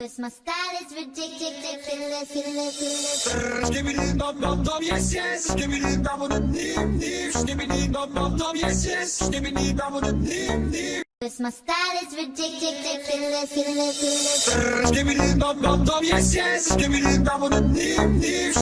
'Cause my style is ridiculous. Skibbity bum bum bum yes yes. Skibbity bum bum nim nim. Skibbity bum bum bum yes yes. Skibbity bum bum nim nim. 'Cause my style is ridiculous. Skibbity bum bum bum yes yes. Skibbity bum bum nim nim.